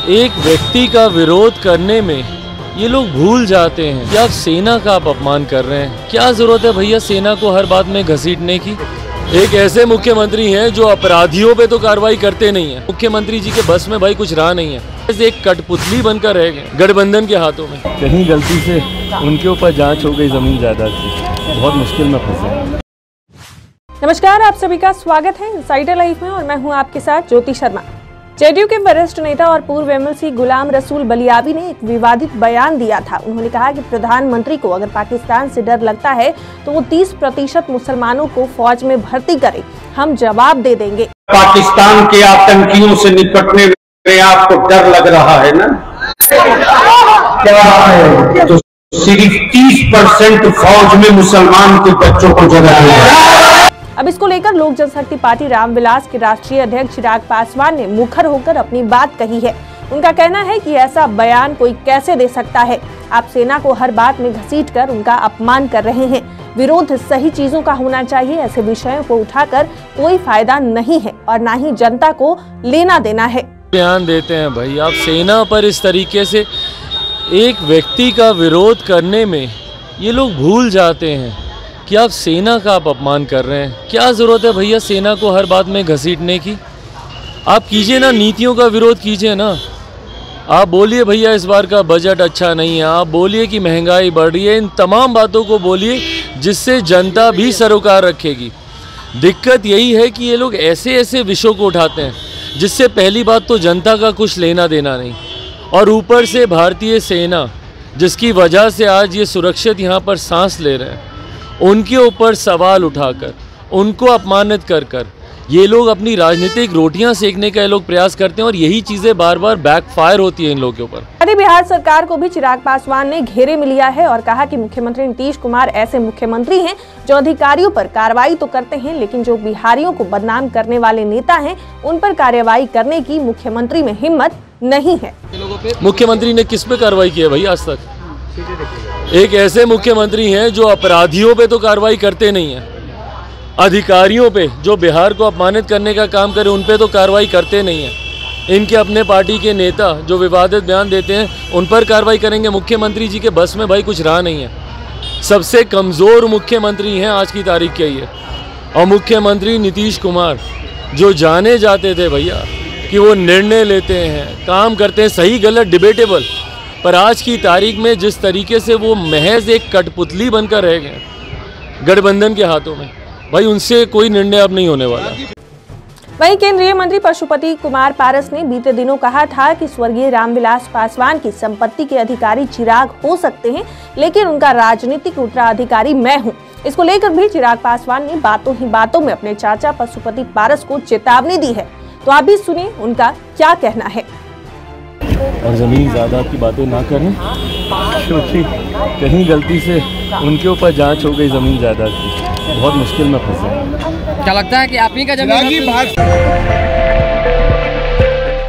एक व्यक्ति का विरोध करने में ये लोग भूल जाते हैं कि आप सेना का आप अपमान कर रहे हैं। क्या जरूरत है भैया सेना को हर बात में घसीटने की। एक ऐसे मुख्यमंत्री हैं जो अपराधियों पे तो कार्रवाई करते नहीं है। मुख्यमंत्री जी के बस में भाई कुछ रहा नहीं है, एक कठपुतली बनकर रह गए गठबंधन के हाथों में। कहीं गलती से उनके ऊपर जांच हो गई जमीन जायदाद की, बहुत मुश्किल में फंसे। नमस्कार, आप सभी का स्वागत है इनसाइडर लाइफ में और मैं हूं आपके साथ ज्योति शर्मा। जेडीयू के वरिष्ठ नेता और पूर्व एमएलसी गुलाम रसूल बलियावी ने एक विवादित बयान दिया था। उन्होंने कहा कि प्रधानमंत्री को अगर पाकिस्तान से डर लगता है तो वो 30% मुसलमानों को फौज में भर्ती करे, हम जवाब दे देंगे। पाकिस्तान के आतंकियों से निपटने में आपको डर लग रहा है ना? क्या है? तो सिर्फ 30% फौज में मुसलमान के बच्चों को जगह है। अब इसको लेकर लोक जनशक्ति पार्टी रामविलास के राष्ट्रीय अध्यक्ष चिराग पासवान ने मुखर होकर अपनी बात कही है। उनका कहना है कि ऐसा बयान कोई कैसे दे सकता है। आप सेना को हर बात में घसीटकर उनका अपमान कर रहे हैं। विरोध सही चीजों का होना चाहिए। ऐसे विषयों को उठाकर कोई फायदा नहीं है और न ही जनता को लेना देना है। बयान देते हैं भाई, आप सेना पर इस तरीके से एक व्यक्ति का विरोध करने में ये लोग भूल जाते हैं कि आप सेना का आप अपमान कर रहे हैं। क्या ज़रूरत है भैया सेना को हर बात में घसीटने की। आप कीजिए ना, नीतियों का विरोध कीजिए ना। आप बोलिए भैया इस बार का बजट अच्छा नहीं है, आप बोलिए कि महंगाई बढ़ रही है, इन तमाम बातों को बोलिए जिससे जनता भी सरोकार रखेगी। दिक्कत यही है कि ये लोग ऐसे ऐसे विषयों को उठाते हैं जिससे पहली बात तो जनता का कुछ लेना देना नहीं, और ऊपर से भारतीय सेना जिसकी वजह से आज ये सुरक्षित यहाँ पर सांस ले रहे हैं, उनके ऊपर सवाल उठाकर उनको अपमानित कर कर ये लोग अपनी राजनीतिक रोटियां सेकने का ये लोग प्रयास करते हैं और यही चीजें बार बार बैकफायर होती हैं इन लोगों के ऊपर। बिहार सरकार को भी चिराग पासवान ने घेरे में लिया है और कहा कि मुख्यमंत्री नीतीश कुमार ऐसे मुख्यमंत्री हैं जो अधिकारियों पर कार्रवाई तो करते हैं, लेकिन जो बिहारियों को बदनाम करने वाले नेता हैं उन पर कार्रवाई करने की मुख्यमंत्री में हिम्मत नहीं है। मुख्यमंत्री ने किस पे कार्रवाई की है भाई आज तक? एक ऐसे मुख्यमंत्री हैं जो अपराधियों पे तो कार्रवाई करते नहीं हैं, अधिकारियों पे जो बिहार को अपमानित करने का काम करे उन पे तो कार्रवाई करते नहीं हैं। इनके अपने पार्टी के नेता जो विवादित बयान देते हैं उन पर कार्रवाई करेंगे। मुख्यमंत्री जी के बस में भाई कुछ रहा नहीं है। सबसे कमज़ोर मुख्यमंत्री हैं आज की तारीख के ये, और मुख्यमंत्री नीतीश कुमार जो जाने जाते थे भैया कि वो निर्णय लेते हैं, काम करते हैं, सही गलत डिबेटेबल, पर आज की तारीख में जिस तरीके से वो महज एक कठपुतली बनकर रह गए गठबंधन के हाथों में, भाई उनसे कोई निर्णय अब नहीं होने वाला। वहीं केंद्रीय मंत्री पशुपति कुमार पारस ने बीते दिनों कहा था कि स्वर्गीय रामविलास पासवान की संपत्ति के अधिकारी चिराग हो सकते हैं, लेकिन उनका राजनीतिक उत्तराधिकारी मैं हूं। इसको लेकर भी चिराग पासवान ने बातों ही बातों में अपने चाचा पशुपति पारस को चेतावनी दी है। तो आप भी सुनिए उनका क्या कहना है। और ज़मीन जायदाद की बातें ना करें, क्योंकि कहीं गलती से उनके ऊपर जांच हो गई ज़मीन जायदाद की, बहुत मुश्किल में फंसे। क्या लगता है कि आप ही का जमीन